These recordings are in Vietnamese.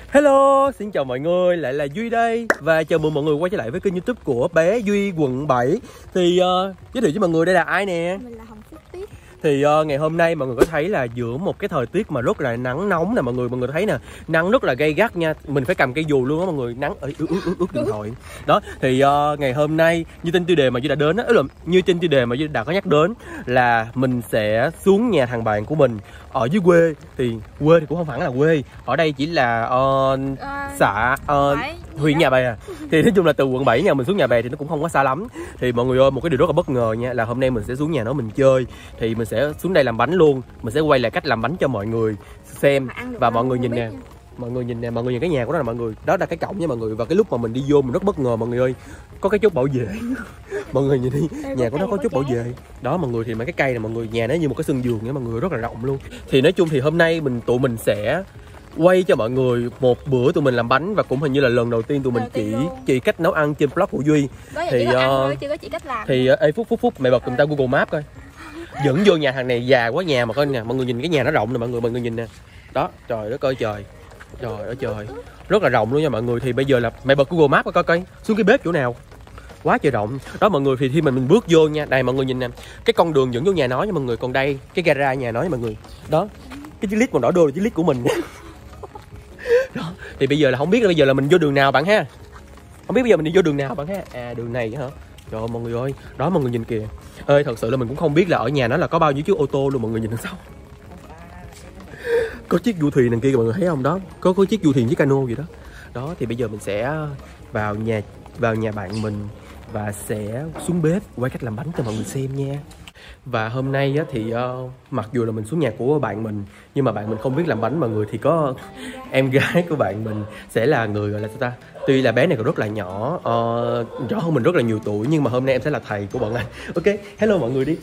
Hello, xin chào mọi người, lại là Duy đây. Và chào mừng mọi người quay trở lại với kênh YouTube của bé Duy quận 7. Thì giới thiệu với mọi người đây là ai nè. Mình là Hồng Phúc Tuyết. Thì ngày hôm nay mọi người có thấy là giữa một cái thời tiết mà rất là nắng nóng nè mọi người thấy nè, nắng rất là gay gắt nha. Mình phải cầm cây dù luôn á mọi người, nắng ướt điện thoại. Đó, thì ngày hôm nay như trên tiêu đề mà Duy đã đến á, như trên tiêu đề mà Duy đã có nhắc đến là mình sẽ xuống nhà thằng bạn của mình ở dưới quê. Thì quê thì cũng không hẳn là quê, ở đây chỉ là xã huyện Nhà Bè. Thì nói chung là từ quận 7 nhà mình xuống Nhà Bè thì nó cũng không có xa lắm. Thì mọi người ơi, một cái điều rất là bất ngờ nha, là hôm nay mình sẽ xuống nhà nó mình chơi. Thì mình sẽ xuống đây làm bánh luôn. Mình sẽ quay lại cách làm bánh cho mọi người xem. Và mọi người nhìn nè, mọi người nhìn nè, mọi người nhìn cái nhà của nó là mọi người. Đó là cái cổng nha mọi người. Và cái lúc mà mình đi vô mình rất bất ngờ mọi người ơi, có cái chốt bảo vệ. Mọi người nhìn đi, nhà của nó có chốt bảo vệ. Đó mọi người, thì mấy cái cây này mọi người, nhà nó như một cái sân vườn nha mọi người, rất là rộng luôn. Thì nói chung thì hôm nay tụi mình sẽ quay cho mọi người một bữa tụi mình làm bánh, và cũng hình như là lần đầu tiên tụi mình chỉ cách nấu ăn trên blog của Duy. Thì chưa có chỉ cách làm. Thì Phúc mày bật người ta Google Maps coi. Dẫn vô nhà thằng này già quá, nhà mà coi nè, mọi người nhìn cái nhà nó rộng nè mọi người nhìn nè. Đó, trời đất ơi trời. Trời ơi trời. Rất là rộng luôn nha mọi người. Thì bây giờ là mày bật Google Maps coi xuống cái bếp chỗ nào. Quá trời rộng. Đó mọi người, thì khi mình bước vô nha, đây mọi người nhìn nè, cái con đường dẫn vô nhà nó nha mọi người, còn đây cái gara nhà nó nha mọi người. Đó, cái chiếc lít màu đỏ đô là chiếc lít của mình. Đó, thì bây giờ là không biết là bây giờ là mình vô đường nào bạn ha. Không biết bây giờ mình đi vô đường nào bạn ha. À, đường này hả? Trời ơi mọi người ơi, đó mọi người nhìn kìa. Ơi thật sự là mình cũng không biết là ở nhà nó là có bao nhiêu chiếc ô tô luôn, mọi người nhìn đằng sau. Có chiếc du thuyền đằng kia mọi người thấy không? Đó, có chiếc du thuyền, chiếc cano gì đó. Đó, thì bây giờ mình sẽ vào nhà bạn mình và sẽ xuống bếp quay cách làm bánh cho mọi người xem nha. Và hôm nay á, thì mặc dù là mình xuống nhà của bạn mình, nhưng mà bạn mình không biết làm bánh mọi người. Thì có em gái của bạn mình sẽ là người gọi là sao ta, tuy là bé này còn rất là nhỏ, nhỏ hơn mình rất là nhiều tuổi, nhưng mà hôm nay em sẽ là thầy của bọn anh. Ok, hello mọi người đi.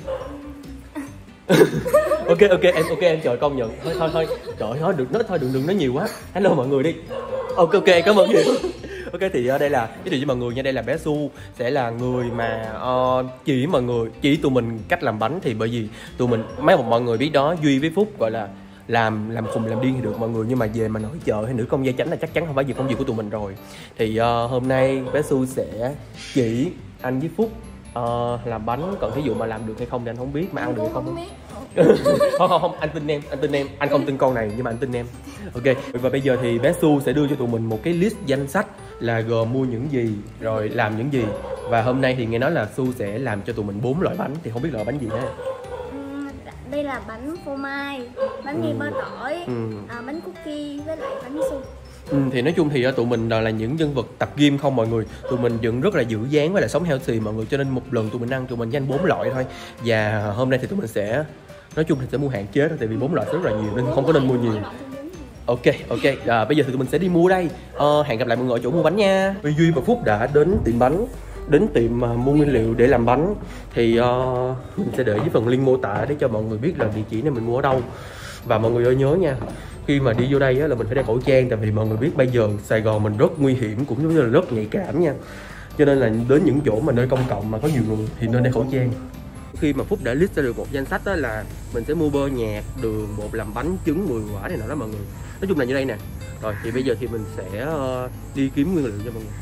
ok em trời, công nhận. Thôi trời ơi, đừng nói nhiều quá. Hello mọi người đi. Ok cảm ơn nhiều. Ok, thì đây là giới thiệu với mọi người nha, đây là bé Su sẽ là người mà chỉ tụi mình cách làm bánh. Thì bởi vì tụi mình mọi người biết đó, Duy với Phúc gọi là làm khùng làm điên thì được mọi người, nhưng mà về mà nội trợ hay nữ công gia chánh là chắc chắn không phải việc công việc của tụi mình rồi. Thì hôm nay bé Su sẽ chỉ anh với Phúc làm bánh, còn thí dụ mà làm được hay không thì anh không biết, mà ăn được hay không. không, anh tin em, anh không tin con này nhưng mà anh tin em. Ok, và bây giờ thì bé Su sẽ đưa cho tụi mình một cái list danh sách là gồm mua những gì rồi làm những gì. Và hôm nay thì nghe nói là Su sẽ làm cho tụi mình 4 loại bánh, thì không biết loại bánh gì ha. Đây là bánh phô mai, bánh mì bơ tỏi, bánh cookie với lại bánh su. Thì nói chung thì tụi mình là những nhân vật tập gym không mọi người. Tụi mình vẫn rất là giữ dáng với lại sống healthy mọi người, cho nên một lần tụi mình ăn chỉ ăn 4 loại thôi. Và hôm nay thì tụi mình sẽ nói chung thì sẽ mua hạn chế thôi, tại vì 4 loại rất là nhiều nên không có nên mua nhiều. Ok, bây giờ thì tụi mình sẽ đi mua đây. Hẹn gặp lại mọi người ở chỗ mua bánh nha. Duy và Phúc đã đến tiệm bánh, đến tiệm mua nguyên liệu để làm bánh. Thì mình sẽ để dưới phần link mô tả để cho mọi người biết là địa chỉ này mình mua ở đâu. Và mọi người ơi nhớ nha, khi mà đi vô đây á, là mình phải đeo khẩu trang, tại vì mọi người biết bây giờ Sài Gòn mình rất nguy hiểm, cũng như là rất nhạy cảm nha. Cho nên là đến những chỗ mà nơi công cộng mà có nhiều người thì nên đeo khẩu trang. Khi mà Phúc đã list ra được một danh sách đó là mình sẽ mua bơ nhạt, đường, bột làm bánh, trứng 10 quả này nọ đó mọi người. Nói chung là như đây nè. Rồi thì bây giờ thì mình sẽ đi kiếm nguyên liệu cho mọi người.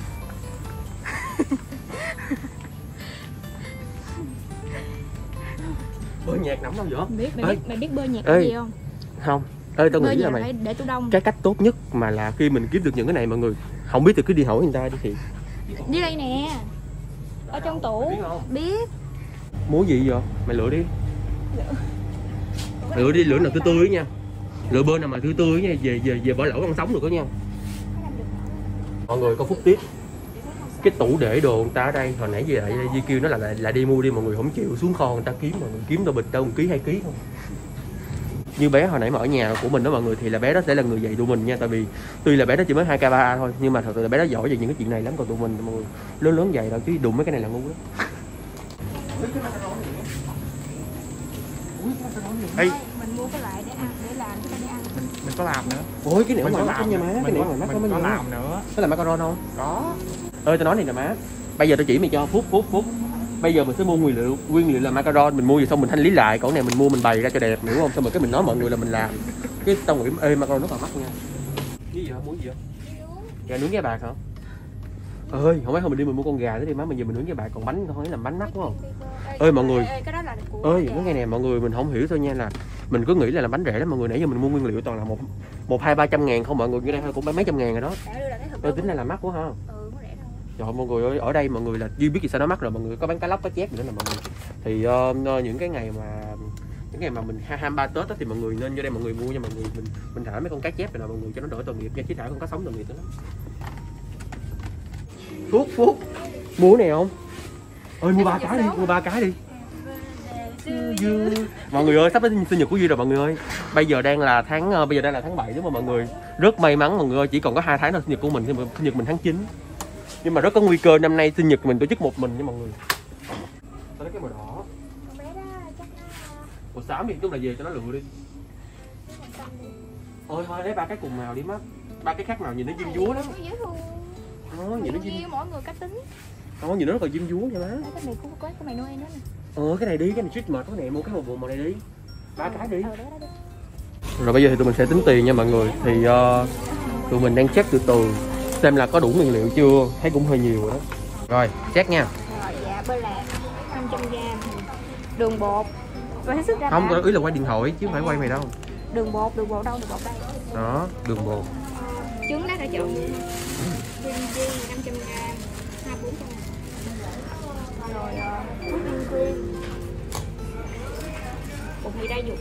Bơ nhạt nóng không vậy? Mày biết bơ nhạt cái gì không? Không. Tao nghĩ là mày để tủ đông. Cái cách tốt nhất mà là khi mình kiếm được những cái này mọi người, không biết thì cứ đi hỏi người ta đi. Thì dưới đây nè, ở trong tủ. Biết. Muốn gì vậy? Mày lựa đi. Lựa nào tươi nha. Lựa bơ nào mà tươi nha, về bỏ lẩu con sống được đó nha. Mọi người có Phúc tiếp. Cái tủ để đồ người ta ở đây, hồi nãy giờ Di kêu nó là đi mua đi, mọi người không chịu, xuống kho người ta kiếm, mọi người kiếm đâu bịch đâu 1 ký 2 ký không. Như bé hồi nãy mà ở nhà của mình đó mọi người, thì là bé đó sẽ là người dạy tụi mình nha. Tại vì tuy là bé đó chỉ mới 2K3 thôi, nhưng mà thật sự là bé đó giỏi về những cái chuyện này lắm. Còn tụi mình mọi người lớn dạy đâu, chứ đụng mấy cái này là ngu đó. Ê, mình mua cái loại để ăn, để làm cái để ăn. Mình có làm nữa. Ôi cái này ngoài mắt nha má, cái này ngoài mắt mình có làm nữa. Có làm macaron không? Có. Tao nói này nè má. Bây giờ tao chỉ mày cho Phúc. Bây giờ mình sẽ mua nguyên liệu là macaron, mình mua gì xong mình thanh lý lại, còn này mình mua mình bày ra cho đẹp, hiểu không? Xong rồi cái mình nói mọi người là mình làm. Cái tao nghĩ macaron rất là mắc nha. Cái gì vậy? Muốn gì vậy? Gà nướng với bạc hả? Ơi, không phải mình đi mình mua con gà đó đi má, mình giờ mình nướng với bạc, còn bánh thôi làm bánh mắc quá không? Ơi mọi người, ơi nói nghe nè mọi người, mình không hiểu thôi nha, là mình cứ nghĩ là làm bánh rẻ lắm mọi người, nãy giờ mình mua nguyên liệu toàn là một hai ba trăm ngàn không mọi người, như đây thôi cũng mấy trăm ngàn rồi đó. Tính ra là mắc quá ha. Trời ơi, mọi người ơi, ở đây mọi người là Duy biết gì sao nó mắc rồi mọi người, có bán cá lóc cá chép nữa nè mọi người. Thì những cái ngày mà mình 23 Tết đó, thì mọi người nên vô đây mọi người mua nha mọi người, mình thả mấy con cá chép này nè mọi người cho nó đỡ tội nghiệp nha, chứ thả con cá sống tội nghiệp lắm. Phúc mua này không? Ơi mua 3 cái đi, mua 3 cái đi. Mọi người ơi, sắp đến sinh nhật của Duy rồi mọi người ơi. Bây giờ đang là tháng 7 đúng không mọi người? Rất may mắn mọi người ơi, chỉ còn có 2 tháng nữa sinh nhật của mình, sinh nhật mình tháng 9. Nhưng mà rất có nguy cơ năm nay sinh nhật mình tổ chức một mình nha mọi người. Sao lấy cái màu đỏ? Màu xám thì chung là về cho nó lựa đi. Ôi thôi lấy 3 cái cùng màu đi má. 3 cái khác màu nhìn nó diêm dúa lắm. Nhìn nó diêm, mỗi người cách tính. Nhìn nó rất là diêm dúa nha má. Cái này cũng có cái mày Noel nữa nè. Cái này đi, cái này street mệt cái này, mua cái màu này đi. 3 cái đi. Rồi bây giờ thì tụi mình sẽ tính tiền nha mọi người. Thì tụi mình đang check từ từ xem là có đủ nguyên liệu chưa, thấy cũng hơi nhiều rồi đó. Rồi, check nha. Rồi dạ, bơ lạc 500g, đường bột. Rồi hết sức ra. Không, tôi ý là quay điện thoại chứ không phải quay mày đâu. Đường bột đâu, đường bột đây. Đó, đường bột. Trứng lát đã trộn. Kim chi 500g, 2-400. Rồi whipping cream. Bột mì đa dụng.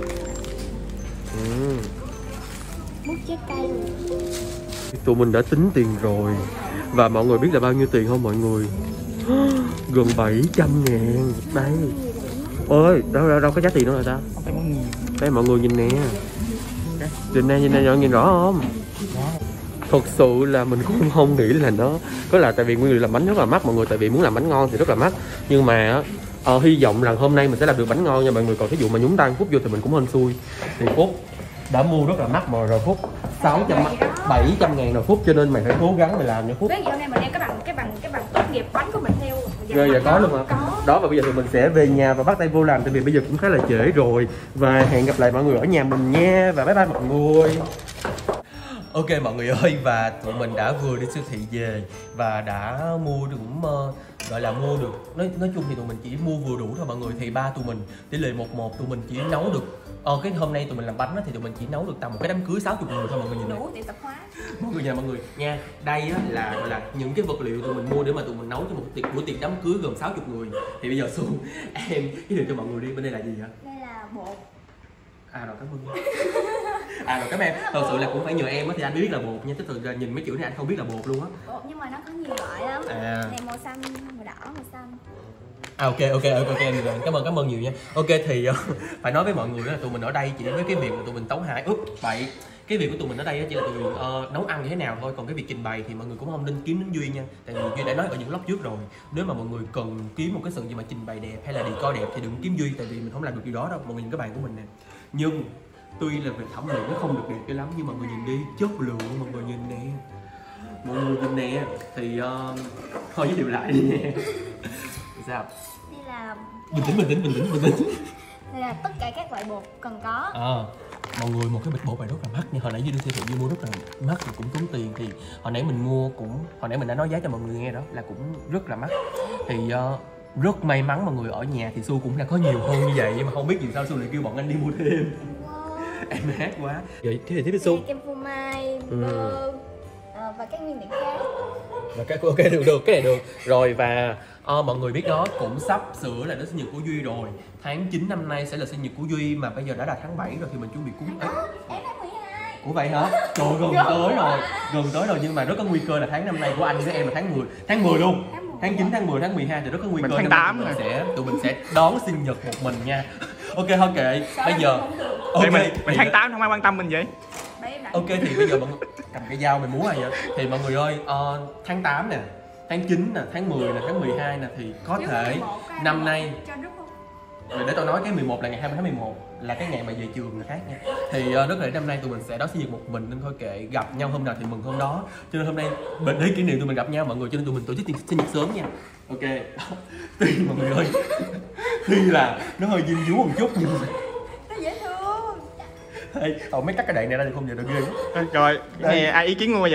Mút trái cây. Tụi mình đã tính tiền rồi. Và mọi người biết là bao nhiêu tiền không mọi người? Gần 700.000. Đây. Ôi, đâu có giá tiền đâu rồi ta? Đây mọi người nhìn nè. Nhìn nè, nhìn rõ không? Thật sự là mình cũng không nghĩ là nó có, là tại vì nguyên liệu làm bánh rất là mắc mọi người, tại vì muốn làm bánh ngon thì rất là mắc. Nhưng mà hy vọng là hôm nay mình sẽ làm được bánh ngon nha mọi người. Còn cái vụ mà nhúng tay Phúc vô thì mình cũng hên xui. Thì Phúc đã mua rất là mắc mà rồi Phúc 700.000 rồi Phúc, cho nên mày phải cố gắng mày làm nha Phúc. Ví dụ này mình đem cái bằng tốt nghiệp bánh của mình theo. Rồi giờ có luôn hả? Đó, và bây giờ thì mình sẽ về nhà và bắt tay vô làm, tại vì bây giờ cũng khá là trễ rồi. Và hẹn gặp lại mọi người ở nhà mình nha, và bye bye mọi người. Ok mọi người ơi, và tụi mình đã vừa đi siêu thị về và đã mua được cũng gọi là mua được, nói chung thì tụi mình chỉ mua vừa đủ thôi mọi người. Thì ba tụi mình tỷ lệ 1-1, tụi mình chỉ nấu được cái hôm nay tụi mình làm bánh thì tụi mình chỉ nấu được tầm một cái đám cưới 60 người thôi mọi người nhìn này. Đủ tiệm tạp hóa. Mọi người mọi người nha, đây á là gọi là những cái vật liệu tụi mình mua để mà tụi mình nấu cho một bữa tiệc đám cưới gồm 60 người. Thì bây giờ Xuân em giới thiệu cho mọi người đi, bên đây là gì hả? Đây là bột. Rồi cảm ơn. Rồi cảm ơn em. Thật sự là cũng phải nhờ em á, thì anh biết là bột nha, chứ thực ra nhìn mấy chữ này anh không biết là bột luôn á. Bột nhưng mà nó có nhiều loại lắm. Này màu xanh, màu đỏ, màu xanh. Ok cảm ơn nhiều nha. Ok thì phải nói với mọi người là tụi mình ở đây chỉ với cái việc mà tụi mình tấu hài bậy. Cái việc của tụi mình ở đây chỉ là tụi mình nấu ăn như thế nào thôi, còn cái việc trình bày thì mọi người cũng không nên kiếm đến Duy nha, tại vì Duy đã nói ở những vlog trước rồi, nếu mà mọi người cần kiếm một cái sự gì mà trình bày đẹp hay là decor đẹp thì đừng kiếm Duy, tại vì mình không làm được điều đó đâu. Mọi người nhìn cái bàn của mình nè, nhưng tuy là về thẩm mỹ nó không được đẹp cho lắm, nhưng mọi người nhìn đi, chất lượng mọi người nhìn nè, thì thôi giới thiệu lại đi nha. Sao? Đây là Bình tĩnh. đây là tất cả các loại bột cần có. Mọi người, một cái bịch bột này rất là mắc nha, hồi nãy Duy đi siêu thị Duy mua rất là mắc và cũng tốn tiền. Thì hồi nãy mình đã nói giá cho mọi người nghe đó, là cũng rất là mắc. Thì rất may mắn mọi người, ở nhà thì Su cũng đã có nhiều hơn như vậy, nhưng mà không biết vì sao Su lại kêu bọn anh đi mua thêm. Em hát quá. Vậy thế thì tiếp Su. Kem phô mai, bơ và các nguyên liệu khác. Và ok được, cái này được. Rồi và mọi người biết đó, cũng sắp sửa là đến sinh nhật của Duy rồi. Tháng 9 năm nay sẽ là sinh nhật của Duy, mà bây giờ đã là tháng 7 rồi thì mình chuẩn bị cúng. Em tháng 12. Ủa vậy hả? Trời, gần tới rồi, nhưng mà rất có nguy cơ là tháng năm nay của anh với em là tháng 10 luôn. Tháng 9, tháng 10, tháng 12 thì rất có nguy cơ. Tháng 8 rồi. Tụi mình sẽ đón sinh nhật một mình nha. Ok thôi kệ. Bây giờ mình tháng 8 không ai quan tâm mình vậy. Ok thì bây giờ mọi người cầm cái dao mình muốn rồi vậy. Thì mọi người ơi, tháng 8 nè, tháng 9 nè, tháng 10 nè, tháng 12 nè, thì có thể năm nay để tao nói cái 11 là ngày 20 tháng 11 là cái ngày mà về trường là khác nha. Thì rất là năm nay tụi mình sẽ đón sinh nhật một mình, nên thôi kệ, gặp nhau hôm nào thì mừng hôm đó. Cho nên hôm nay để kỷ niệm tụi mình gặp nhau mọi người, cho nên tụi mình tổ chức sinh nhật sớm nha. Ok. Tuy mọi người ơi, tuy là nó hơi diêm dúa một chút nhưng mà Nó dễ thương. mấy cắt cái đoạn này ra thì không giờ được ghê. Rồi, nghe ai ý kiến mua vậy?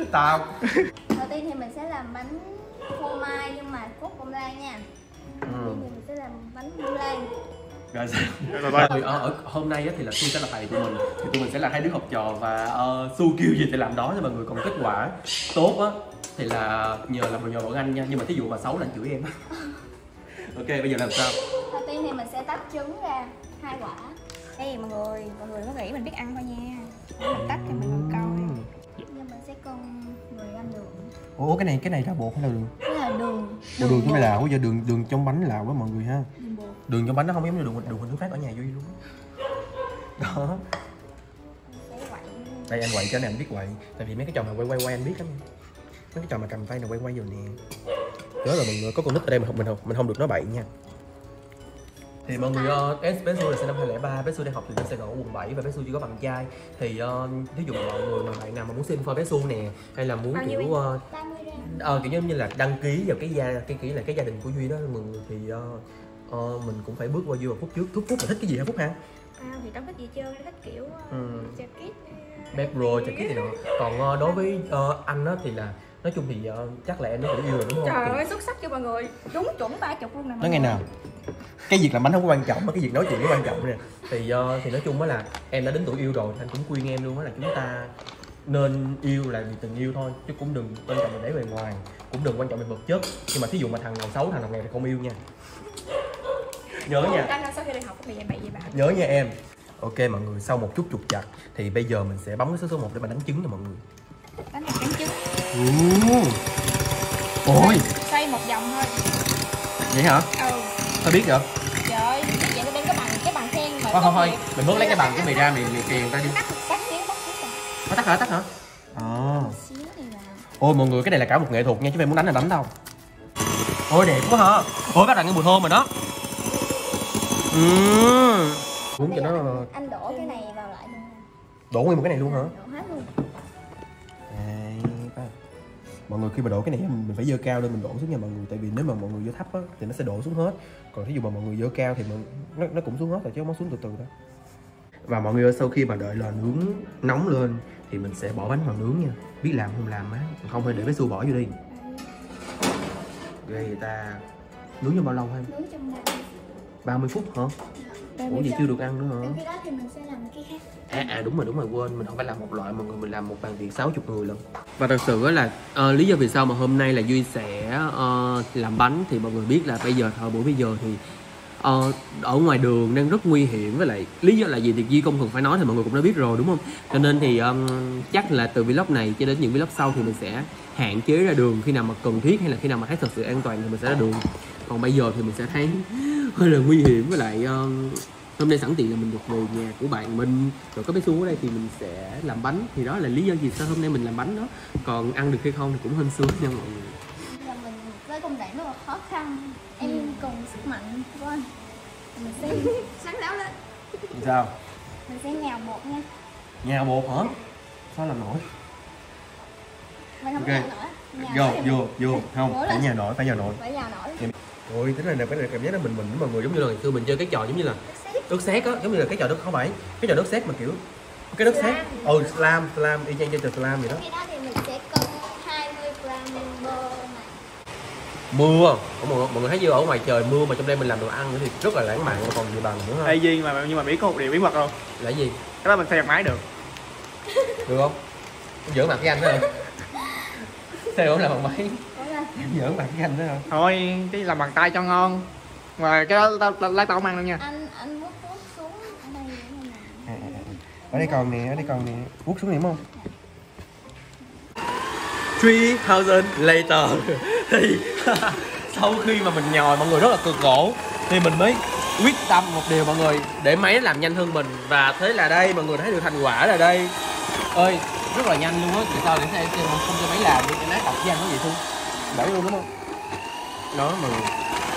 tao. Đầu tiên thì mình sẽ làm bánh phô mai nhưng mà cốt bông lan nha. Đầu tiên thì mình sẽ làm bánh bông lan. Rồi sao? Hôm nay thì là Su sẽ là thầy tụi mình, thì tụi mình sẽ là hai đứa học trò và Su kêu gì thì làm đó cho mọi người. Còn kết quả tốt á thì là nhờ bọn anh nha, nhưng mà thí dụ mà xấu là anh chửi em. Ok, bây giờ làm sao? Đầu tiên thì mình sẽ tách trứng ra 2 quả. Đây mọi người có nghĩ mình biết ăn thôi nha. Mình tách thì mình còn coi. Nhưng mình sẽ con 10g đường. Ủa cái này là bột hay là đường? Cái là đường. Đường cũng là bây giờ đường trong bánh là quá mọi người ha. Đường trong bánh nó không giống như đường hình nước phát ở nhà vui luôn. Đó. Đây anh quậy cho này anh biết quậy. Tại vì mấy cái trò mà quay anh biết lắm. Mấy cái trò mà cầm tay là quay vô nè. Nhớ là mọi người có con nít ở đây mình không được nói bậy nha. Thì mọi người bé Su là sinh năm 2003, bé Su đang học từ Sài Gòn quận 7 và bé Su chỉ có bằng trai. Thì ví dụ mọi người mà bạn nào mà muốn xin phơi bé Su nè, hay là muốn kiểu kiểu như là đăng ký vào cái gia đình của Duy đó mọi người, thì mình cũng phải bước qua Duy vào Phúc trước. Phúc là thích cái gì hả Phúc ha? Thì tao thích gì chơi, thích kiểu jacket, bad bro, jacket gì nữa. Còn đối với anh á thì là nói chung thì chắc là em nó cũng yêu rồi đúng không? Trời ơi xuất sắc cho mọi người, đúng chuẩn 30 luôn nè. Nói nghe nào, cái việc làm bánh không có quan trọng mà cái việc nói chuyện mới quan trọng nè. Thì nói chung á là em đã đến tuổi yêu rồi, anh cũng khuyên em luôn á là chúng ta nên yêu là vì tình yêu thôi, chứ cũng đừng quan trọng là để bề ngoài, cũng đừng quan trọng về vật chất. Nhưng mà thí dụ mà thằng nào xấu, thằng nào nghèo thì không yêu nha. Nhớ nha. Sau khi đi học có bị vậy bà. Nhớ nha em. Ok mọi người, sau một chút trục trặc thì bây giờ mình sẽ bấm cái số 1 để mà đánh trứng nha mọi người. Đánh một trứng trứng. Ôi, xoay một vòng thôi. vậy hả? Sao biết vậy? Trời ơi, vậy nó đem cái bằng khen mà. Thôi, mình bớt lấy cái bằng của mày ra, mày kìa người ta đi. Tắt hả? Ôi mọi người, cái này là cả một nghệ thuật nha, chứ mày muốn đánh là đánh đâu. Ôi đẹp quá hả? Ôi bắt đầu cái mùi thơm rồi đó. Muốn cho nó. Anh đổ cái này vào lại luôn. Đổ nguyên một cái này luôn hả? Đổ hết luôn. Mọi người khi mà đổ cái này mình phải dơ cao lên mình đổ xuống nha mọi người, tại vì nếu mà mọi người dơ thấp á thì nó sẽ đổ xuống hết, còn thí dụ mà mọi người dơ cao thì nó cũng xuống hết rồi chứ không có xuống từ từ đâu. Và mọi người ơi, sau khi mà đợi lò nướng nóng lên thì mình sẽ bỏ bánh vào nướng nha, biết làm không làm á, không phải để bé Su bỏ vô đi. Ghê người ta. Nướng trong bao lâu em? Nướng trong 30 phút hả? Ủa vậy chưa được ăn nữa hả? Cái đó thì mình sẽ làm cái khác. Đúng rồi quên, mình không phải làm một loại mọi người, mình làm một bàn tiệc 60 người lần. Và thật sự là lý do vì sao mà hôm nay là Duy sẽ làm bánh thì mọi người biết là bây giờ thời buổi bây giờ thì ở ngoài đường đang rất nguy hiểm, với lại lý do là gì thì Duy không cần phải nói thì mọi người cũng đã biết rồi đúng không? Cho nên thì chắc là từ vlog này cho đến những vlog sau thì mình sẽ hạn chế ra đường khi nào mà cần thiết, hay là khi nào mà thấy thật sự an toàn thì mình sẽ ra đường. Còn bây giờ thì mình sẽ thấy hơi là nguy hiểm, với lại hôm nay sẵn tiện là mình được về nhà của bạn mình rồi có bé Su ở đây thì mình sẽ làm bánh, thì đó là lý do gì sao hôm nay mình làm bánh đó. Còn ăn được hay không thì cũng hên xui nha mọi người. Là mình với công đoạn rất là khó khăn, em cùng sức mạnh của anh. Mình sẽ sáng đáo lên. Sao? Mình sẽ nhào bột nha. Nhào bột hả? Sao làm nổi? Mình không nhào nổi. Vô không, phải nhào nổi, Phải nhào nổi. Ôi, tính là cái cảm giác đó mình mọi người giống như là ngày xưa mình chơi cái trò giống như là đất sét á, giống như là cái trò đất không phải cái trò đất sét mà kiểu cái đất sét. Slam y chang chơi trò slam vậy đó. Cái đó thì mình sẽ cân 20g bơ này. Mưa, mọi người thấy chưa, ở ngoài trời mưa mà trong đây mình làm đồ ăn nữa thì rất là lãng mạn, còn gì bằng nữa ha. Ê Duy nhưng mà biết có một điều bí mật không? Là gì? Cái đó mình thay máy được. Được không? Giỡn mặt với anh đó hả? Sao không làm bằng máy? Giỡn mặt với anh đó hả? Thôi, cái làm bằng tay cho ngon. Mà cái đó lát tao không ăn đâu nha. Anh vuốt xuống ở đây nè. Ở đây còn nè, vuốt xuống điểm không? 3000 later thì sau khi mà mình nhồi mọi người rất là cực khổ thì mình mới quyết tâm một điều mọi người, để máy nó làm nhanh hơn mình, và thế là đây mọi người thấy được thành quả là đây. Ơi rất là nhanh luôn á, tại sao để xem không cho máy làm đi, cái nát tập với anh có gì không đẩy luôn đúng không? Đó mọi người,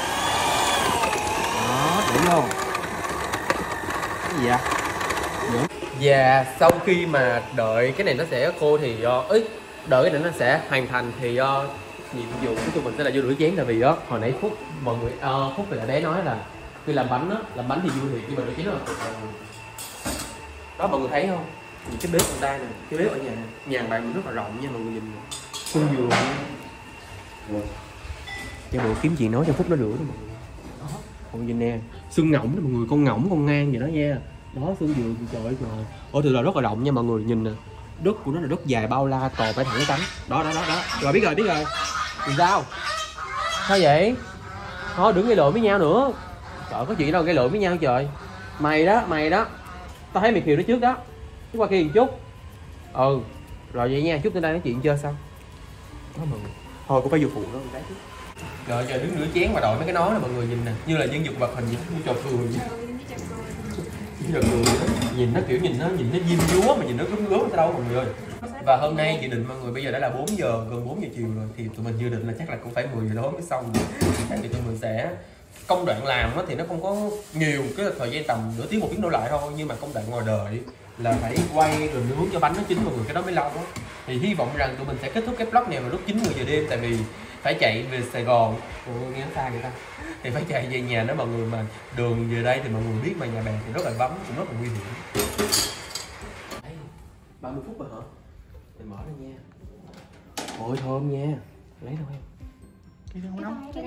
đó để vô cái gì vậy? Và sau khi mà đợi cái này nó sẽ khô thì đợi cái này nó sẽ hoàn thành thì nhiệm vụ của tụi mình sẽ là vô rửa chén. Tại vì đó hồi nãy Phúc mọi người Phúc thì là bé nói là khi làm bánh thì vui thiệt, nhưng mà rửa chén rất là cực. Đó mọi người thấy không, Cái bếp ở đây nè, cái bếp ở nhà bạn mình rất là rộng nha mọi người nhìn nè. Xương giường nha. Cho bộ kiếm chuyện nói cho Phúc nó rửa đó mọi người. Đó, mọi người nhìn nè, xương ngỗng đó mọi người, con ngỗng con ngang vậy đó nha. Đó, xương giường trời ơi trời. Ôi từ là rất là rộng nha mọi người, nhìn nè. Đất của nó là đất dài bao la, to phải thẳng cánh. Đó. Rồi biết rồi. Làm sao? Sao vậy? Thôi đừng gây lộn với nhau nữa. Trời có chuyện đâu gây lộn với nhau trời. Mày đó. Tao thấy mày khiều nó trước đó. Chứ qua kia một chút. Ừ. Rồi vậy nha, chút tới đây nói chuyện chơi sao? Đó mọi người. Thôi cũng phải vô phụ nó một cái chứ. Rồi giờ đứng rửa chén mà đội mấy cái nón này mọi người nhìn nè, như là nhân vật vật hình vậy, như trò cười vậy. Như trò cười vậy. Nhìn nó kiểu nhìn nó diêm dúa mà nhìn nó gớm sao đâu mọi người ơi. Và hôm nay dự định mọi người bây giờ đã là 4 giờ, gần 4 giờ chiều rồi thì tụi mình dự định là chắc là cũng phải 10 giờ tối mới xong. Tại vì tụi mình sẽ công đoạn làm thì nó không có nhiều, cái thời gian tầm nửa tiếng 1 tiếng đổ lại thôi, nhưng mà công đoạn ngồi đợi là phải quay rồi nướng cho bánh nó chín mọi người, cái đó mới lâu á. Thì hy vọng rằng tụi mình sẽ kết thúc cái vlog này vào lúc 9-10 giờ đêm, tại vì phải chạy về Sài Gòn. Ủa, nghe xa vậy ta? Thì phải chạy về nhà đó mọi người, mà đường về đây thì mọi người biết mà nhà bè thì rất là vắng, cũng rất là nguy hiểm. 30 phút rồi hả? Mình mở ra nha. Ôi thơm nha. Lấy đâu em? Cái này không có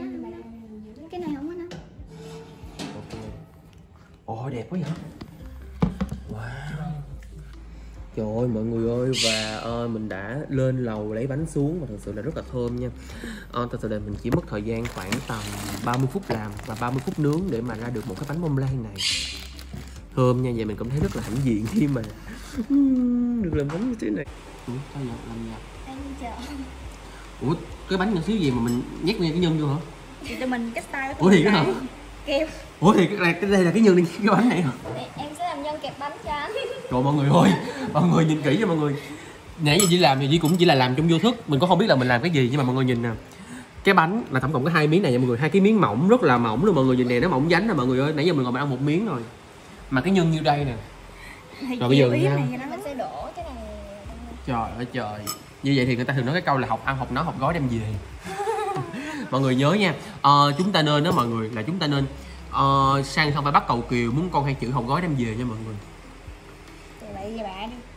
nóng. Ok. Ôi đẹp quá vậy. Wow. Trời ơi mọi người ơi, và mình đã lên lầu lấy bánh xuống và thật sự là rất là thơm nha. Thật sự là mình chỉ mất thời gian khoảng tầm 30 phút làm và 30 phút nướng để mà ra được một cái bánh bông lan này. Thơm nha, vậy mình cũng thấy rất là hãnh diện khi mà được làm bánh như thế này. Sao vậy? Làm gì? Anh chờ. Ủa, cái bánh nhỏ xíu gì mà mình nhét nguyên cái nhân vô hả? Thì tụi mình cái style của Ủa thì cái hả? Kêu. Ủa thì cái đây là cái nhân đi, cái bánh này hả? Em sẽ làm nhân kẹp bánh cho anh. Trời mọi người ơi, mọi người nhìn kỹ cho mọi người. Nãy giờ Di làm thì Di cũng chỉ là làm trong vô thức, mình cũng không biết là mình làm cái gì, nhưng mà mọi người nhìn nè. Cái bánh là tổng cộng có 2 miếng này nha mọi người, 2 cái miếng mỏng rất là mỏng luôn mọi người, nhìn nè, nó mỏng dánh nè mọi người ơi. Nãy giờ mình còn ăn một miếng rồi. Mà cái nhân như đây nè. Rồi bây giờ nha. Mình sẽ đổ cái này. Trời ơi trời. Như vậy thì người ta thường nói cái câu là học ăn học nói học gói đem về. Mọi người nhớ nha, chúng ta nên đó mọi người, là chúng ta nên sang xong phải bắt cầu kiều, muốn con 2 chữ học gói đem về nha mọi người. Vậy về bạn đi.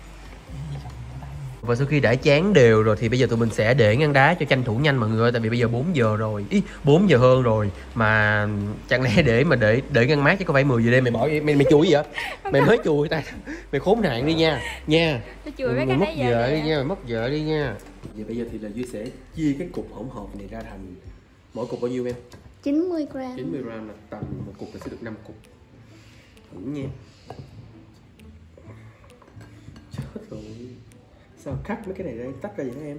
Và sau khi đã chán đều rồi thì bây giờ tụi mình sẽ để ngăn đá cho tranh thủ nhanh mọi người ơi, tại vì bây giờ 4 giờ rồi, 4 giờ hơn rồi mà chẳng lẽ để ngăn mát chứ có phải 10 giờ đêm mày bỏ mày chui gì vậy? Mày mới chui ta. Mày khốn nạn đi nha. Mày mất vợ đi nha, mày mất vợ đi nha. Vậy bây giờ thì là Duy sẽ chia cái cục hỗn hợp này ra thành mỗi cục bao nhiêu em? 90 gram. 90 gram là tầm một cục là sẽ được 5 cục. Thử nha. Chết rồi. Sao cắt mấy cái này ra tách ra vậy đó em?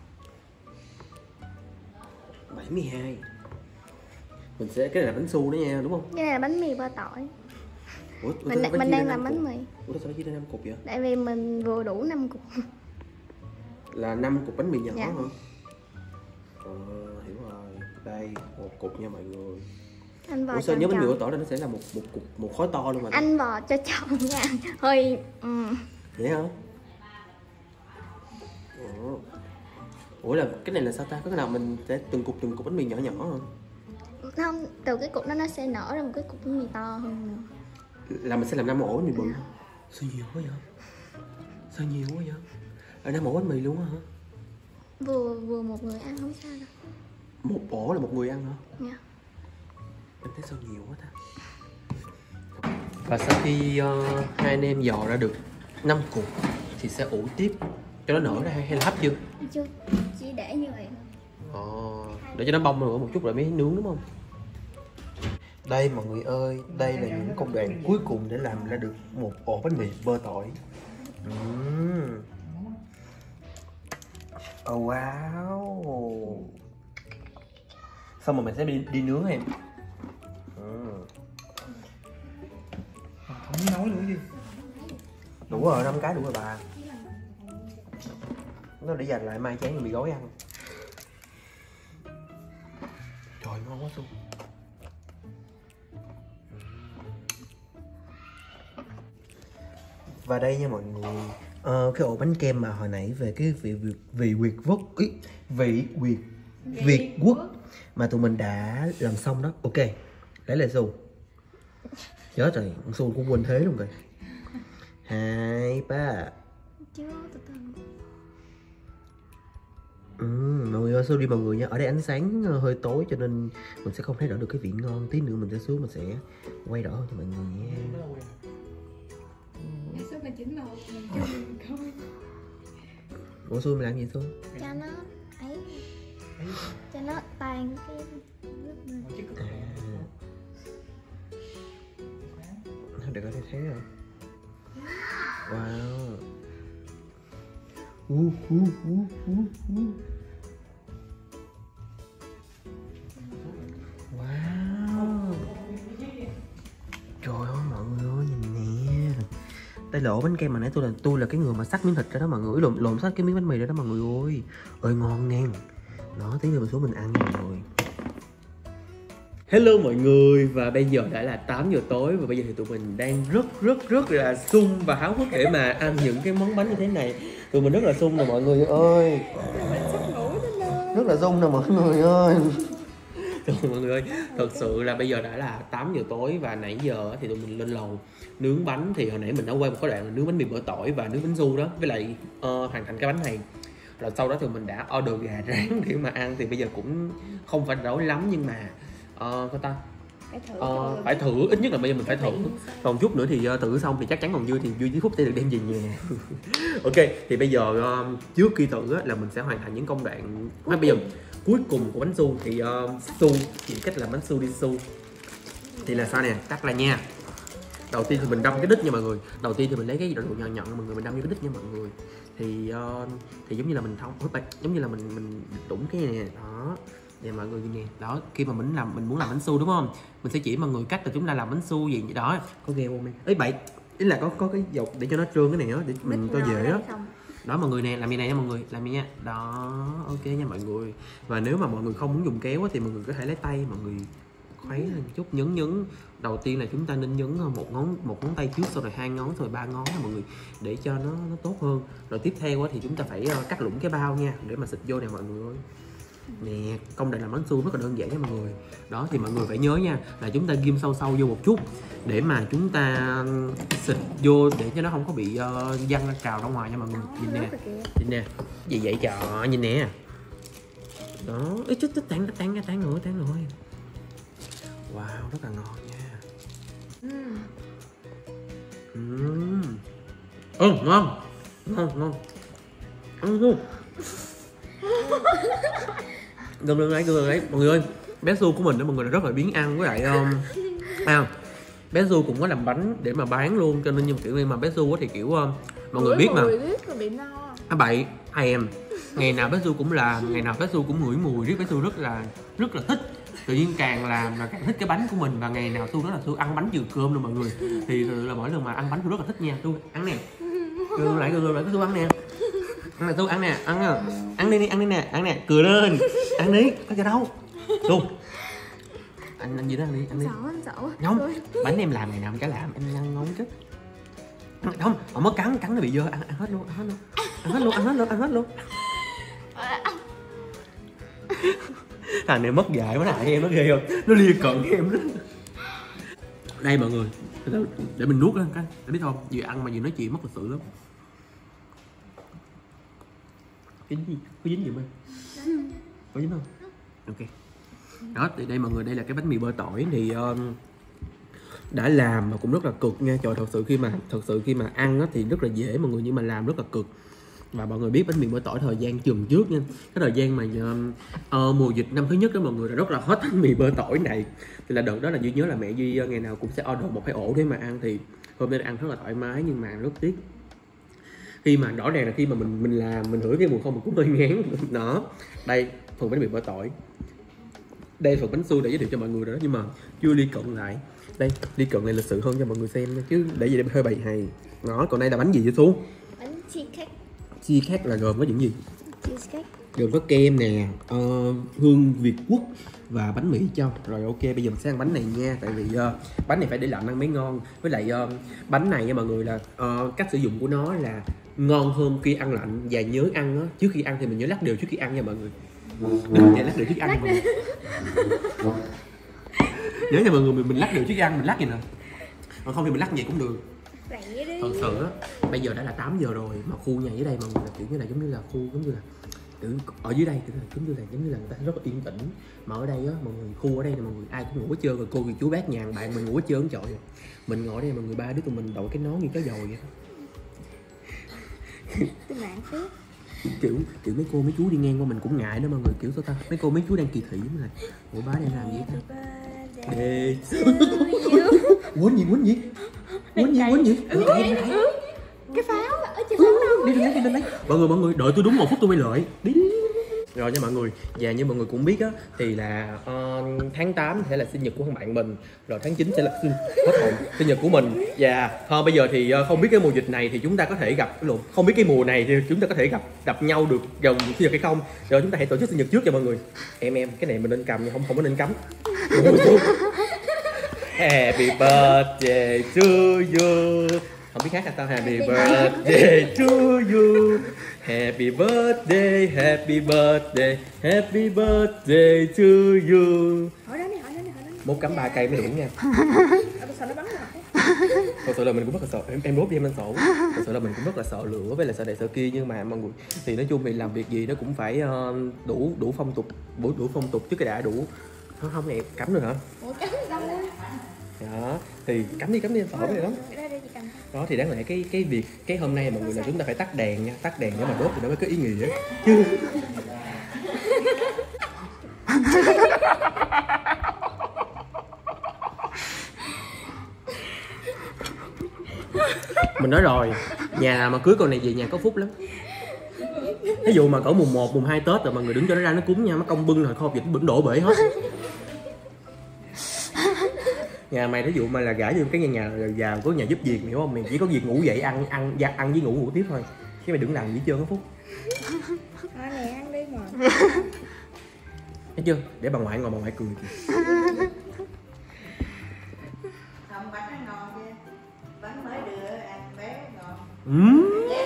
72. Mình sẽ, cái này là bánh su đó nha, đúng không? Cái này là bánh mì bơ tỏi. Ủa, Mình đang làm bánh mì. Ủa sao nó chia ra 5 cục vậy? Tại vì mình vừa đủ 5 cục. Là 5 cục bánh mì nhỏ dạ. hả? Hiểu rồi. Đây, 1 cục nha mọi người. Anh vò. Ủa sao nhớ bánh mì bơ tỏi là nó sẽ là một khối to luôn mà. Anh vò cho chồng nha. Hơi Vậy hả? Ủa là cái này là sao ta? Có cái nào mình sẽ từng cục bánh mì nhỏ nhỏ không? Không, từ cái cục đó nó sẽ nở ra một cái cục bánh mì to hơn nữa. Là mình sẽ làm 5 ổ bánh mì bự. Sao nhiều quá vậy? Sao nhiều quá vậy? Ở 5 ổ bánh mì luôn á hả? Vừa một người ăn không sao đâu. Một ổ là một người ăn hả? Dạ. Em thấy sao nhiều quá ta. Và sau khi hai anh em dò ra được 5 cục thì sẽ ủ tiếp cho nó nở ra hay là hấp chưa? Chưa, chỉ để như vậy thôi. Để cho nó bông nữa một chút rồi mới nướng đúng không? Đây mọi người ơi, đây là những công đoạn cuối cùng để làm ra được một ổ bánh mì bơ tỏi. Oh wow. Xong rồi mình sẽ đi nướng em. Không nói nữa gì. Đủ rồi, 5 cái đủ rồi bà. Nó để dành lại mai chán bị gói ăn. Trời ngon quá luôn. Và đây nha mọi người, cái ổ bánh kem mà hồi nãy về cái vị Việt Quốc mà tụi mình đã làm xong đó. Ok, lấy lại Su. Chết rồi, Su cũng quên thế luôn rồi. 2, 3. Chưa, từ từ. Mọi người ơi, sorry mọi người nha. Ở đây ánh sáng hơi tối cho nên mình sẽ không thấy rõ được cái vị ngon. Tí nữa mình sẽ xuống mình sẽ quay rõ hơn cho mọi người nha. Súp là chín rồi. Ủa Xuân mày làm gì Xuân? Cho nó ấy, cho nó tan cái nước này. Được ở đây thế rồi. Wow. Wow. Trời ơi mọi người ơi, nhìn nè. Đây lỗ bánh kem mà nãy tôi là cái người mà xắt miếng thịt ra đó mọi người, lộn xắt cái miếng bánh mì ra đó mọi người ơi. Ơi ngon ngang. Đó, tí nữa mình xuống mình ăn nha mọi người. Hello mọi người, và bây giờ đã là 8 giờ tối và bây giờ thì tụi mình đang rất là sung và háo hức để mà ăn những cái món bánh như thế này. Tụi mình rất là sung nè mọi người ơi. Rất là sung nè mọi người ơi. Trời mọi người ơi, thật sự là bây giờ đã là 8 giờ tối và nãy giờ thì tụi mình lên lầu nướng bánh. Thì hồi nãy mình đã quay một cái đoạn là nướng bánh mì bơ tỏi và nướng bánh su đó, với lại hoàn thành cái bánh này. Rồi sau đó thì mình đã order gà rán để mà ăn. Thì bây giờ cũng không phải đói lắm nhưng mà phải thử, ít nhất là bây giờ mình phải thử. Còn chút nữa thì thử xong thì chắc chắn còn Duy với Phúc sẽ được đem về nhà. Ok, thì bây giờ trước khi thử là mình sẽ hoàn thành những công đoạn bây giờ cuối cùng của bánh su. Thì su chỉ cách làm bánh su đi su thì là sao nè, cắt ra nha. Đầu tiên thì mình đâm cái đít nha mọi người. Đầu tiên thì mình lấy cái đồ nhọn nhọn mọi người, mình đâm vô cái đít nha mọi người. Thì giống như là mình giống như là mình đụng cái này nè đó. Để mọi người nè, đó, khi mà mình muốn làm bánh su đúng không? Mình sẽ chỉ mọi người cách là chúng ta làm bánh su gì vậy đó. Có ghê không em? Ấy bậy, ý là có cái dọc để cho nó trơn cái này á, để mình cho dễ á. Đó mọi người nè, làm như này nha mọi người, làm như nha. Đó, ok nha mọi người. Và nếu mà mọi người không muốn dùng kéo á thì mọi người có thể lấy tay mọi người khuấy lên một chút, nhấn. Đầu tiên là chúng ta nên nhấn một ngón tay trước, sau rồi 2 ngón, rồi 3 ngón nha mọi người, để cho nó tốt hơn. Rồi tiếp theo thì chúng ta phải cắt lủng cái bao nha, để mà xịt vô nè mọi người ơi. Nè, công đoạn làm bánh su rất là đơn giản nha mọi người. Đó thì mọi người phải nhớ nha, là chúng ta ghim sâu vô một chút để mà chúng ta xịt vô để cho nó không có bị văng ra trào ra ngoài nha mọi người. Nhìn nè, gì vậy trời, nhìn nè. Đó, ít chút tán rồi. Wow, rất là ngon nha. Ngon. Ăn luôn. Gần đấy mọi người ơi. Bé Su của mình đó mọi người là rất là biến ăn, với lại bé Su cũng có làm bánh để mà bán luôn, cho nên nhưng kiểu mà bé Su thì kiểu mọi người biết mà bậy thèm. Ngày nào bé Su cũng làm, ngày nào bé Su cũng ngửi mùi riết. Bé Su rất là thích. Tự nhiên càng làm là càng thích cái bánh của mình, và ngày nào Su đó là Su ăn bánh trừ cơm luôn mọi người. Thì là mỗi lần mà ăn bánh Su rất là thích nha. Su ăn nè, gương lại cái Su ăn nè. Su ăn nè, ăn đi nè, ăn nè, cười lên, ăn đi, có gì đâu. Luôn. Anh gì đó ăn đi. Không, bánh em làm ngày nào em chả làm, em ăn ngon chứ. Không, họ mới cắn nó bị dơ, ăn hết luôn. Thằng này mất dạy quá, hại em nó ghê không? Nó lia cận cái em đó. Đây mọi người, để mình nuốt lên cái, biết không? Vừa ăn mà vừa nói chuyện mất lịch sự lắm. Cái gì? Có dính gì không em? Có dính không? Ok. Đó, thì đây mọi người, đây là cái bánh mì bơ tỏi thì đã làm mà cũng rất là cực nha. Trời, thật sự khi mà ăn á thì rất là dễ mọi người, nhưng mà làm rất là cực. Và mọi người biết bánh mì bơ tỏi thời gian chừng trước nha, cái thời gian mà mùa dịch năm thứ nhất đó mọi người, là rất là hot bánh mì bơ tỏi này. Thì là đợt đó là Duy nhớ là mẹ Duy ngày nào cũng sẽ order 1-2 ổ để mà ăn. Thì hôm nay ăn rất là thoải mái, nhưng mà rất tiếc khi mà rõ ràng là khi mà mình làm, mình hửi cái mùi không mình cũng hơi ngán đó. Đây phần bánh mì bơ tỏi, đây phần bánh su để giới thiệu cho mọi người rồi đó, nhưng mà chưa ly cận lại. Đây, ly cận này lịch sự hơn cho mọi người xem nha, chứ để gì để hơi bày hay. Đó, còn đây là bánh gì vậy Su? Bánh cheesecake. Cheesecake là gồm có những gì? Cheesecake Gồm có kem nè, hương Việt Quốc và bánh Mỹ trong. Rồi ok, bây giờ mình sẽ ăn bánh này nha. Tại vì bánh này phải để lạnh ăn mới ngon. Với lại bánh này nha mọi người, là cách sử dụng của nó là ngon hơn khi ăn lạnh. Và nhớ ăn á, trước khi ăn thì mình nhớ lắc đều trước khi ăn nha mọi người. Đừng lắc đều trước khi ăn nha mọi người. Nhớ nha mọi người, mình lắc đều trước khi ăn, mình lắc gì nè. Còn không thì mình lắc vậy cũng được. Vậy đi. Thật sự á, bây giờ đã là 8 giờ rồi mà khu nhà dưới đây mọi người là kiểu như là giống như là khu giống như là kiểu ở dưới đây kiểu là giống như là người ta rất là yên tĩnh, mà ở đây á mọi người, khu ở đây là mọi người ai cũng ngủ hết trơn rồi, cô chú bác nhà bạn mình ngủ hết trơn trời. Mình ngồi ở đây mọi người, ba đứa tụi mình đội cái nón như cá dồi vậy. Tôi mạng phết. kiểu mấy cô mấy chú đi ngang qua mình cũng ngại đó mọi người, kiểu sao ta, mấy cô mấy chú đang kỳ thị mà là ủa bá đang làm gì ta. Ê quên gì Cái pháo ở trên pháo đâu. đi lên đấy mọi người đợi tôi đúng 1 phút tôi quay lại đi. Rồi nha mọi người, và như mọi người cũng biết á thì là tháng 8 sẽ là sinh nhật của thằng bạn mình, rồi tháng 9 sẽ là sinh nhật của mình. Và bây giờ thì không biết cái mùa dịch này thì chúng ta có thể gặp không biết cái mùa này thì chúng ta có thể gặp nhau được gần sinh nhật hay không, rồi chúng ta hãy tổ chức sinh nhật trước cho mọi người. Em cái này mình nên cầm nhưng không có nên cấm. Happy birthday to you. Không biết hát hả tao? Happy birthday to you. Happy birthday, happy birthday, happy birthday to you. Hỏi đó đi. Một cắm 3 cây mới đủ nha. Tôi sợ nó bắn vào. Thật sự là mình cũng rất là sợ, em đốt đi em sợ. Thật sự là mình cũng rất là sợ lửa với lại sợ này sợ kia, nhưng mà mọi người thì nói chung thì làm việc gì nó cũng phải đủ phong tục chứ cái đã đủ. Không em cắm được hả? Ủa cắm đâu? Đó thì cắm đi em sợ rồi đó. Đó thì đáng lẽ cái hôm nay mọi người là chúng ta phải tắt đèn nha, tắt đèn để mà đốt thì nó mới có ý nghĩa chứ. Mình nói rồi, nhà mà cưới con này về nhà có phúc lắm. Ví dụ mà cỡ mùng 1, mùng 2 Tết rồi mọi người đứng cho nó ra nó cúng nha, nó công bưng rồi kho vịt bẩn đổ bể hết. Nhà mày thí dụ mà là gả vô cái nhà giàu có nhà giúp việc, hiểu không? Mày chỉ có việc ngủ dậy ăn với ngủ tiếp thôi, chứ mày đừng làm gì hết trơn á Phúc. Nè ăn đi mà. Thấy chưa? Để bà ngoại ngồi bà ngoại cười kìa. Không, bánh nó ngon chứ. Bánh mới đưa ăn bé ngon.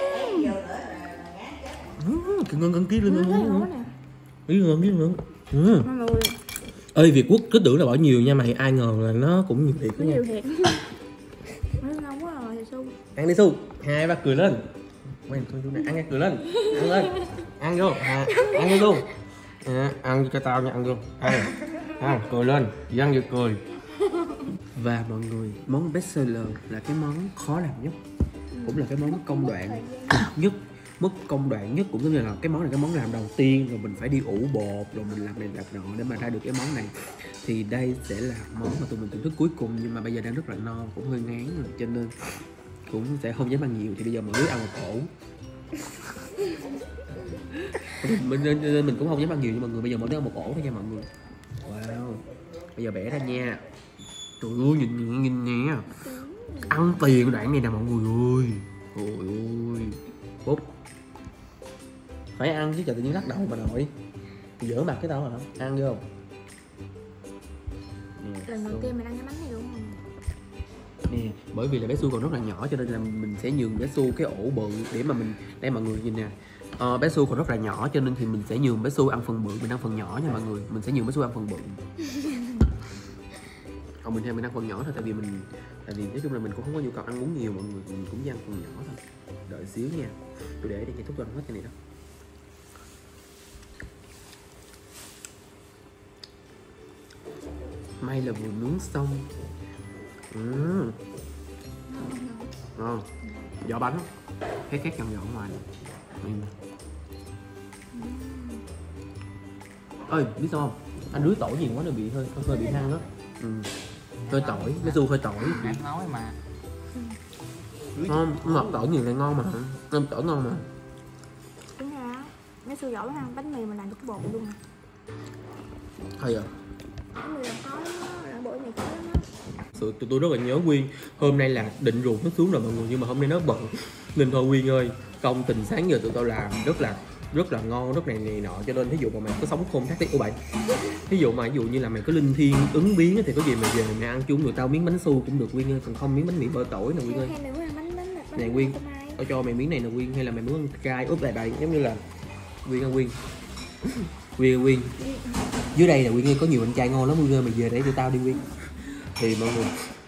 Cái ngon ký lên ngon. Ý ngon. Ơi Việt Quốc cứ tưởng là bỏ nhiều nha mày, ai ngờ là nó cũng nhiều thiệt đó nha. Nhiều thiệt. Nó ngon quá rồi Su. Ăn đi Su, 2 3 cười lên. Ăn nghe cười lên. Ăn lên. Ăn vô. Ăn vô luôn. Ăn cho tao nha, ăn vô. Ăn cười lên, vừa ăn vừa cười. Và mọi người, món best seller là cái món khó làm nhất, cũng là cái món công đoạn nhất. Mất công đoạn nhất cũng giống như là cái món này, cái món làm đầu tiên, rồi mình phải đi ủ bột, rồi mình làm này làm nọ để mà ra được cái món này. Thì đây sẽ là món mà tụi mình thưởng thức cuối cùng, nhưng mà bây giờ đang rất là no, cũng hơi ngán rồi, cho nên cũng sẽ không dám ăn nhiều. Thì bây giờ mọi người ăn một ổ. mình cũng không dám ăn nhiều, nhưng mọi người bây giờ mỗi đứa ăn một ổ thôi nha mọi người. Wow, bây giờ bẻ ra nha. Trời ơi nhìn nè, ăn tiền đoạn này nè mọi người ơi. Ôi ôi Phúc phải ăn chứ, trời tự nhiên lắc đầu bà nội dở mặt cái tao hả? Ăn vô. Lần đầu tiên mình ăn cái bánh này đúng không? Nè, bởi vì là bé Su còn rất là nhỏ cho nên là mình sẽ nhường bé Su cái ổ bự để mà mình, đây mọi người nhìn nè. Bé Su còn rất là nhỏ cho nên thì mình sẽ nhường bé Su ăn phần bự, mình ăn phần nhỏ nha mọi người. Mình sẽ nhường bé Su ăn phần bự. Còn mình ăn phần nhỏ thôi, tại vì nói chung là mình cũng không có nhu cầu ăn uống nhiều mọi người, mình cũng chỉ ăn phần nhỏ thôi. Đợi xíu nha, tôi để đây thúc cho hết cái này đó. May là vừa nướng xong. Ngon. Vỏ bánh khét trong vỏ ngoài. Ơi biết sao không, anh rưới tỏi nhiều quá nó bị hơi bị hăng đó. Hơi tỏi, cái Du hơi tỏi. Ăn nói mà. Không, ngọt tỏi nhiều là ngon mà, cơm tỏi ngon mà. Đúng ra mấy Su giỏi ăn bánh mì mà làm được cái bột luôn à. Hay à. Bánh mì làm khó lắm á, làm bột mì khó lắm á. Tôi rất là nhớ Quyên. Hôm nay là định ruột nó xuống rồi mọi người, nhưng mà hôm nay nó bận nên thôi Quyên ơi, công tình sáng giờ tụi tao làm rất là ngon, rất này nọ, cho nên thí dụ mà mày có sống khôn thác tiết của bạn, ví dụ như là mày có linh thiêng ứng biến thì có gì mày về mày ăn chung người tao miếng bánh Su cũng được Quyên ơi, còn không miếng bánh mì bơ tỏi nè Quyên ơi. Nè Quyên, tao cho mày miếng này nè Quyên, hay là mày muốn ăn cay úp lại giống như là Quyên ăn Quyên dưới đây là Quyên ơi, có nhiều anh trai ngon lắm Quyên ơi, mày về để tụi tao đi Quyên. Thì mọi người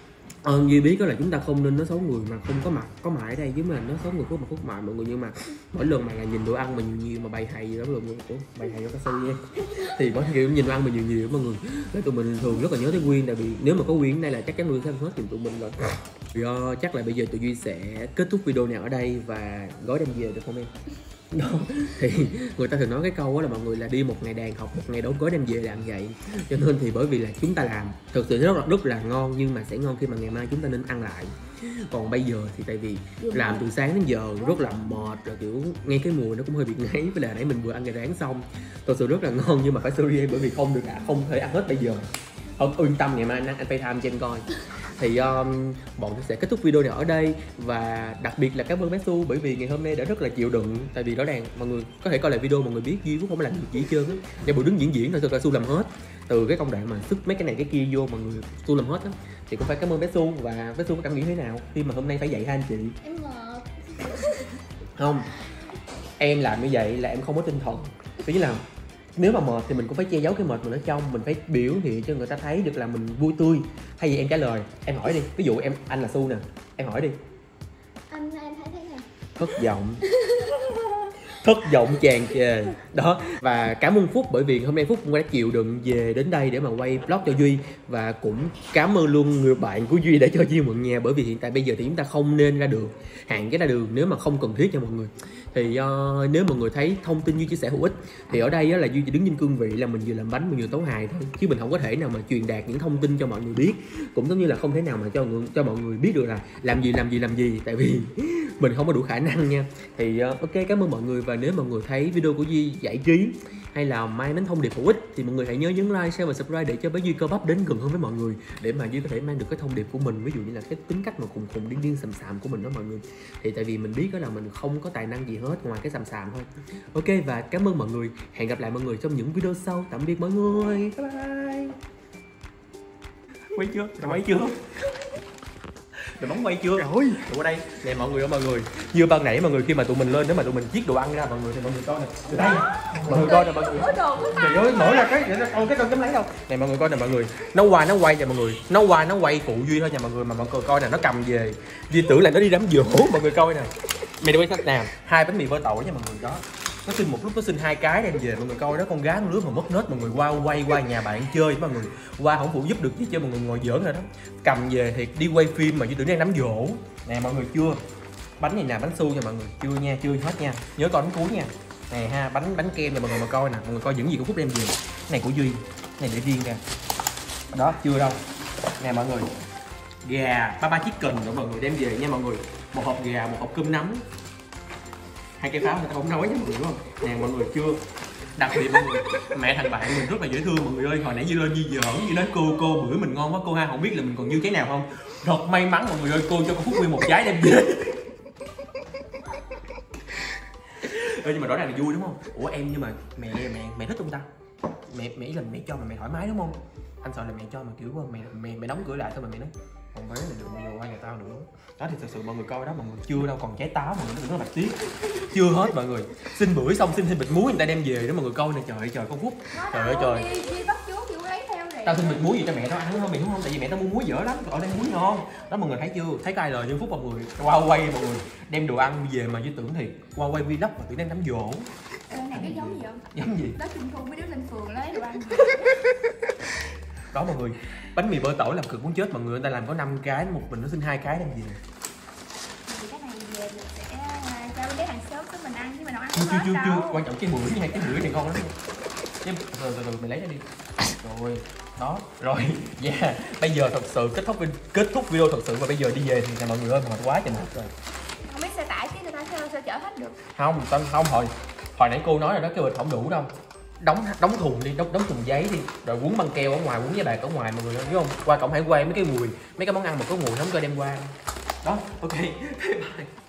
Duy biết đó là chúng ta không nên nói xấu người mà không có mặt có mại ở đây, chứ mà nói xấu người có mặt có mại mọi người. Nhưng mà mỗi lần mà là nhìn đồ ăn mà nhiều mà bày hay gì đó mọi người, bày hay có sâu nha, thì mỗi kiểu nhìn đồ ăn mà nhiều mọi người, nên tụi mình thường rất là nhớ tới Quyên, tại vì nếu mà có Quyên đây là chắc chắn Quyên sẽ ăn hết giùm tụi mình rồi. Do chắc là bây giờ tụi Duy sẽ kết thúc video này ở đây và gói đem về được không em? Đó, thì người ta thường nói cái câu đó là mọi người là đi một ngày đàn học một ngày đóng gói đem về làm vậy. Cho nên thì bởi vì là chúng ta làm thực sự rất là ngon, nhưng mà sẽ ngon khi mà ngày mai chúng ta nên ăn lại. Còn bây giờ thì tại vì làm từ sáng đến giờ rất là mệt rồi, kiểu nghe cái mùi nó cũng hơi bị ngấy, với là nãy mình vừa ăn gà rán xong thực sự rất là ngon, nhưng mà phải sorry em bởi vì không thể ăn hết bây giờ. Không yên tâm, ngày mai anh phải tham cho em coi. Thì bọn tôi sẽ kết thúc video này ở đây. Và đặc biệt là cảm ơn bé Su, bởi vì ngày hôm nay đã rất là chịu đựng. Tại vì rõ ràng mọi người có thể coi lại video mọi người biết Duy cũng không làm được gì hết trơn á, do buổi đứng diễn thôi, thực ra Su làm hết. Từ cái công đoạn mà sức mấy cái này cái kia vô mọi người Su làm hết á. Thì cũng phải cảm ơn bé Su. Và bé Su có cảm nghĩ thế nào khi mà hôm nay phải dạy hai anh chị? Em ngợp. Không, em làm như vậy là em không có tinh thần. Tức là nếu mà mệt thì mình cũng phải che giấu cái mệt mình ở trong, mình phải biểu hiện cho người ta thấy được là mình vui tươi. Hay gì em trả lời, em hỏi đi, ví dụ anh là Su nè, em hỏi đi. Anh thấy thế nào? Thất vọng tràn trề đó. Và cảm ơn Phúc, bởi vì hôm nay Phúc cũng đã chịu đựng về đến đây để mà quay vlog cho Duy. Và cũng cảm ơn luôn người bạn của Duy đã cho Duy mượn nhà, bởi vì hiện tại bây giờ thì chúng ta không nên ra đường, hạn chế ra đường nếu mà không cần thiết nha mọi người. Thì nếu mọi người thấy thông tin Duy chia sẻ hữu ích thì ở đây là Duy chỉ đứng trên cương vị là mình vừa làm bánh mình vừa tấu hài thôi, chứ mình không có thể nào mà truyền đạt những thông tin cho mọi người biết, cũng giống như là không thể nào mà cho mọi người biết được là làm gì, tại vì mình không có đủ khả năng nha. Thì ok, cảm ơn mọi người. Và nếu mọi người thấy video của Duy giải trí hay là mang đến thông điệp hữu ích thì mọi người hãy nhớ nhấn like, share và subscribe để cho bé Duy cơ bắp đến gần hơn với mọi người, để mà Duy có thể mang được cái thông điệp của mình, ví dụ như là cái tính cách mà khùng điên sàm của mình đó mọi người. Thì tại vì mình biết đó là mình không có tài năng gì hết ngoài cái sàm thôi. Ok, và cảm ơn mọi người, hẹn gặp lại mọi người trong những video sau. Tạm biệt mọi người, bye bye. Quay chưa? Quay chưa? Rồi bóng quay chưa? Rồi. Qua đây nè mọi người, như ban nãy mọi người khi mà tụi mình lên, nếu mà tụi mình chiết đồ ăn ra mọi người thì mọi người coi nè, từ đây mọi người coi nè mọi người. Trời ơi, mở ra cái con chấm lấy đâu nè mọi người coi nè mọi người, nó quay nha mọi người, nó quay cụ Duy thôi nha mọi người, mà mọi người coi nè, nó cầm về Duy tưởng là nó đi đám giỗ. Mọi người coi nè, mày đi quay sách nè, 2 bánh mì bơ tỏi nha mọi người. Đó, nó xin một lúc nó xin 2 cái đem về mọi người coi đó. Con gái con lứa mà mất nết mọi người, quay qua nhà bạn chơi mọi người, qua không phụ giúp được gì cho mọi người ngồi giỡn rồi đó, cầm về thì đi quay phim mà Duy tưởng đang đám giỗ nè mọi người. Chưa, bánh này nè, bánh Su nha mọi người, chưa hết nha, nhớ coi đến cuối nha. Nè ha, bánh kem nè mọi người, mà coi nè mọi người, coi những gì của Phúc đem về. Này của Duy, này để riêng ra đó, chưa đâu nè mọi người. Gà Papa Chicken nữa mọi người, đem về nha mọi người, một hộp gà, một hộp cơm nắm, 2 cây pháo người ta không nói với mọi người đúng không nè mọi người. Chưa, đặc biệt mọi người, mẹ thằng bạn mình rất là dễ thương mọi người ơi. Hồi nãy Duy lên Duy giỡn, Duy nói cô bữa mình ngon quá cô ha, không biết là mình còn dư trái nào không. Thật may mắn mọi người ơi, cô cho con Phúc nguyên một trái đem về. Nhưng mà rõ ràng là vui đúng không? Ủa em, nhưng mà mẹ thích không ta? Mẹ là mẹ cho mà mẹ thoải mái đúng không? Anh sợ là mẹ cho mà kiểu mẹ đóng cửa lại thôi mà mẹ nói còn bé là được mà qua nhà tao nữa. Đó thì thực sự mọi người coi đó mọi người, chưa đâu, còn trái táo mọi người, nó rất là tiếc. Chưa hết mọi người, xin bưởi xong xin bịch muối người ta đem về đó mọi người coi nè. Trời con Phúc, trời ơi trời, tao xin bịch muối gì cho mẹ tao ăn không, mày đúng không? Tại vì mẹ tao mua muối dở lắm, ở đây muối ngon đó mọi người. Thấy chưa, thấy cái lời như Phúc mọi người, qua quay mọi người đem đồ ăn về mà Duy tưởng thì qua quay vlog mà tưởng đang đám giỗ. Này cái giống gì không? Giống gì? Đó Trung Thu mấy đứa lên phường lấy đồ ăn gì? Đó mọi người, bánh mì bơ tỏi làm cực muốn chết mọi người, người ta làm có 5 cái, một mình nó xin 2 cái đem về. Thì cái này về mình sẽ cho bé hàng xóm của mình ăn, chứ mình không ăn Chưa, quan trọng cái bưởi hay cái bưởi này ngon lắm. Chứ từ mày lấy nó đi. Rồi, đó, rồi, yeah. Bây giờ thật sự kết thúc video thật sự, và bây giờ đi về thì mọi người ơi, mệt quá trời mệt rồi. Không biết xe tải chứ người ta sao chở hết được. Không, hồi nãy cô nói rồi đó, cái bịch không đủ đâu. Đóng thùng đi, đóng thùng giấy đi, rồi quấn băng keo ở ngoài, quấn giấy bạc ở ngoài mọi người biết không? Qua cổng hải quan mấy cái món ăn mà có mùi không cho đem qua. Đó, ok. Bye.